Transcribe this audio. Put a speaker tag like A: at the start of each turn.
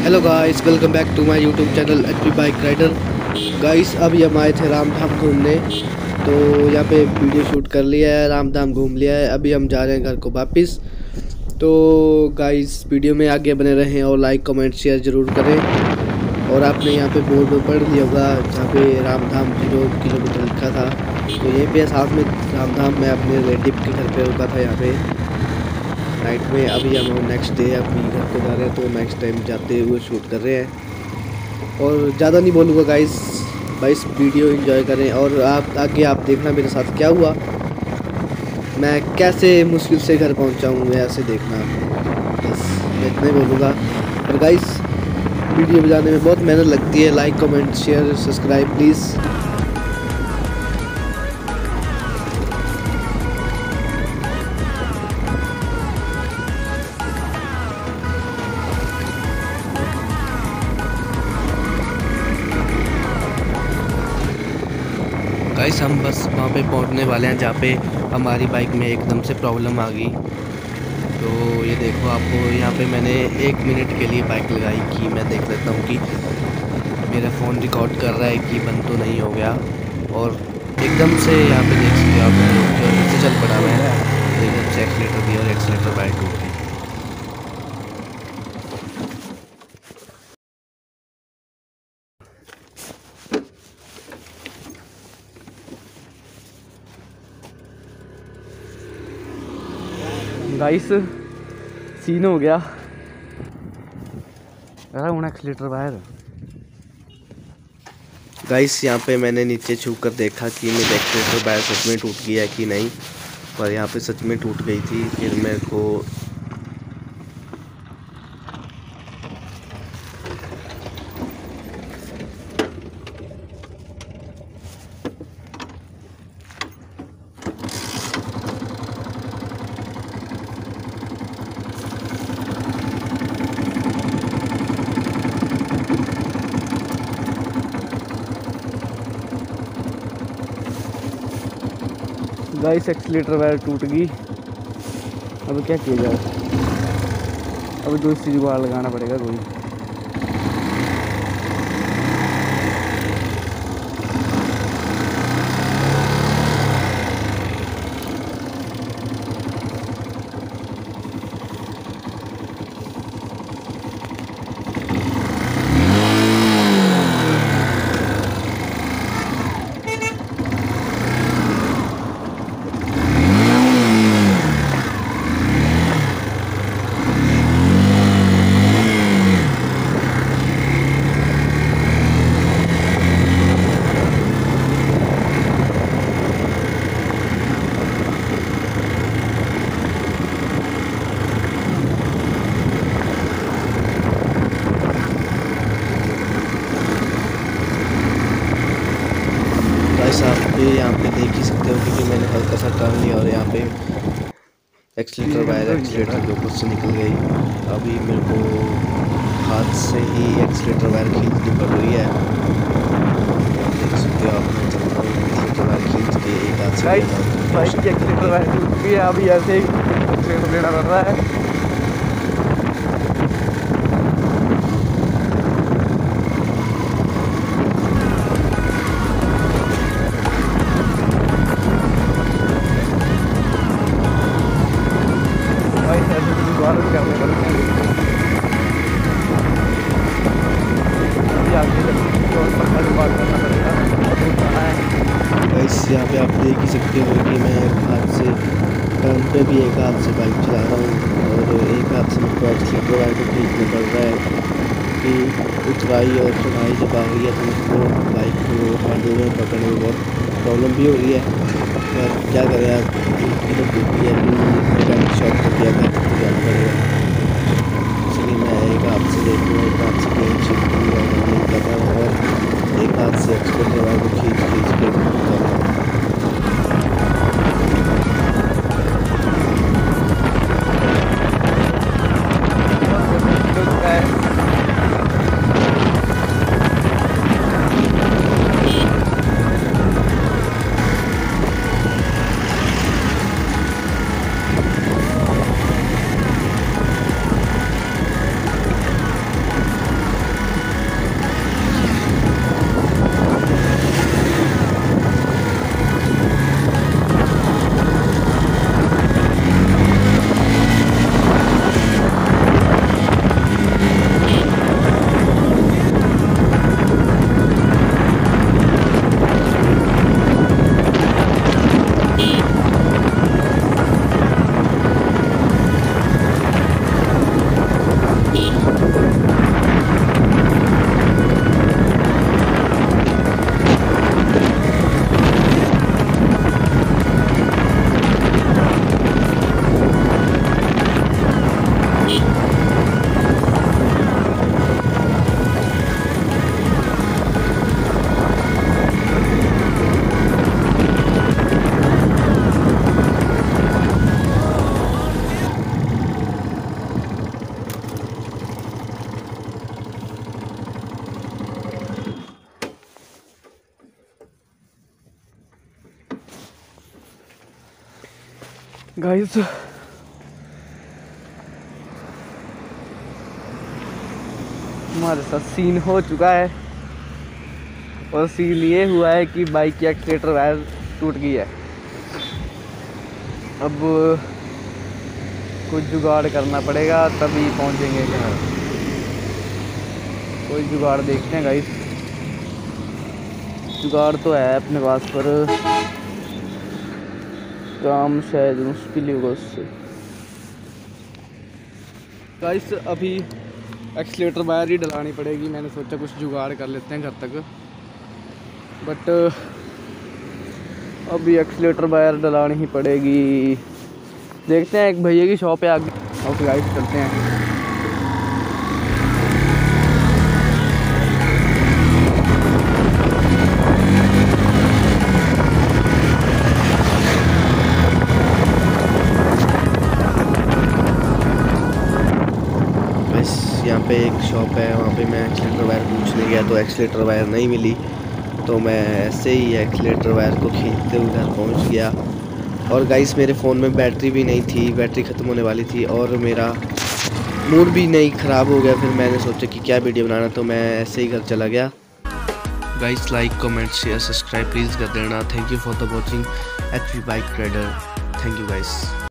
A: Hello guys, welcome back to my YouTube channel HP bike rider. Guys अभी हम आए थे रामधाम घूमने, तो यहाँ पे वीडियो शूट कर लिया है, रामधाम घूम लिया है। अभी हम जा रहे हैं घर को वापस। तो गाइस वीडियो में आगे बने रहें और लाइक कमेंट शेयर ज़रूर करें। और आपने यहाँ पे बोर्ड पर पढ़ लिया होगा जहाँ पे रामधाम 0 किलोमीटर लिखा था, तो यहीं पे साथ में रामधाम में अपने रिलेटिव के घर पे रुका था यहाँ पे नाइट में। अभी हम नेक्स्ट डे अपनी घर को जा रहे हैं, तो नेक्स्ट टाइम जाते हुए शूट कर रहे हैं। और ज़्यादा नहीं बोलूँगा गाइस, वीडियो एंजॉय करें और आगे आप देखना मेरे साथ क्या हुआ, मैं कैसे मुश्किल से घर पहुंचा हूँ, ऐसे देखना। बस मैं इतना ही बोलूँगा। और गाइस वीडियो बनाने में बहुत मेहनत लगती है। Like comment share subscribe please. Guys हम बस वहाँ पे पहुँचने वाले हैं जहाँ पे हमारी बाइक में एकदम से प्रॉब्लम आ गई। तो ये देखो, आपको यहाँ पे मैंने 1 मिनट के लिए बाइक लगाई कि मैं देख लेता हूँ कि मेरा फ़ोन रिकॉर्ड कर रहा है कि बंद तो नहीं हो गया। और एकदम से यहाँ पे देख सकते हो आप, जो नीचे चल पड़ा मैं, एकदम से एक्सीलेटर दिया और एक्सीलेटर बाइक टूट गई। गाइस सीन हो गया, हूँ एक्सीलेटर बाहर। गाइस यहाँ पे मैंने नीचे छू कर देखा कि मेरा एक्सीलेटर बाहर सच में टूट गया कि नहीं, पर यहाँ पे सच में टूट गई थी। फिर मेरे को गाइस एक्सीलेटर वायर टूट गई। अब क्या किया जाए, अब दूसरी जुगाड़ लगाना पड़ेगा कोई। आप यहाँ पे देख ही सकते हो क्योंकि मैंने हल्का सा टर्न लिया और यहाँ पे एक्सीलेटर वायर एक्सीलेटर के ऊपर से निकल गई। अभी मेरे को हाथ से ही एक्सीलेटर वायर खींचनी पड़ रही है। देख सकते हो आप, एक्सीलेटर वायर खींच के एक हाथ से बाइक की एक्सीलेटर वायर टूट गई है। अभी ऐसे ही एक्सीलेटर लेना पड़ रहा है। यहाँ पे आप देख ही सकते हो कि मैं एक हाथ से टर्न पे भी एक हाथ से बाइक चला रहा हूँ और एक हाथ से मेरे को एक्सीलेटर वायर को खींचना पड़ रहा है कि उतराई और चढ़ाई जब आ गई है तो उसको बाइक को हैंडल में पकड़ने में बहुत प्रॉब्लम भी हो रही है। पर क्या करें यार, मैकेनिक शॉप पर गया था तो जाना पड़ेगा, इसलिए मैं एक हाथ से देख रहा हूँ, एक हाथ से पेन शिफ्ट कर रहा हूँ और एक हाथ से एक्सीलेटर वायर को खींच के कर रहा हूँ। गाइस हमारे साथ सीन हो चुका है और सीन ये हुआ है कि बाइक की एक्सीलेटर वायर टूट गई है। अब कुछ जुगाड़ करना पड़ेगा तभी पहुंचेंगे घर। कोई जुगाड़ देखते हैं गाइस। जुगाड़ तो है अपने पास पर काम शायद मुश्किल ही होगा उससे। गाइस अभी एक्सीलेटर वायर ही डलानी पड़ेगी। मैंने सोचा कुछ जुगाड़ कर लेते हैं घर तक, बट अभी एक्सीलेटर वायर डलानी ही पड़ेगी। देखते हैं, एक भैया की शॉप है आगे। ओके गाइस चलते हैं। यहाँ पे एक शॉप है, वहाँ पे मैं एक्सीलेटर वायर पूछने गया तो एक्सीलेटर वायर नहीं मिली, तो मैं ऐसे ही एक्सीलेटर वायर को खींचते हुए घर पहुँच गया। और गाइस मेरे फ़ोन में बैटरी भी नहीं थी, बैटरी ख़त्म होने वाली थी और मेरा मूड भी नहीं ख़राब हो गया। फिर मैंने सोचा कि क्या वीडियो बनाना, तो मैं ऐसे ही घर चला गया। Guys like comment share subscribe please कर देना। Thank you for the watching HP bike rider. Thank you guys.